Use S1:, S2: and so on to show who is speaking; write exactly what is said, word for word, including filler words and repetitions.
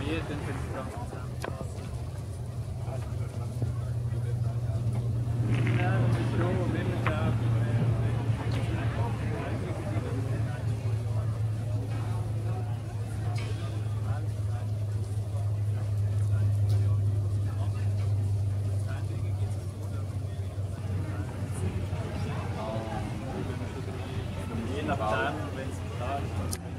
S1: hier, dann können Sie ganz zusammen. Ja, das ist schon, wenn man da. Je nachdem, wenn es klar ist.